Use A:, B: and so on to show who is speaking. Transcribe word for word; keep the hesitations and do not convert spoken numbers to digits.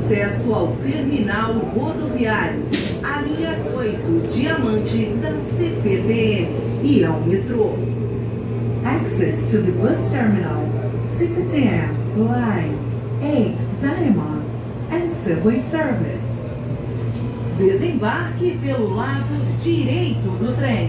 A: acesso ao terminal rodoviário, à linha oito Diamante da C P T M e ao metrô.
B: Access to the bus terminal, C P T M, Line eight Diamond and Subway Service.
A: Desembarque pelo lado direito do trem.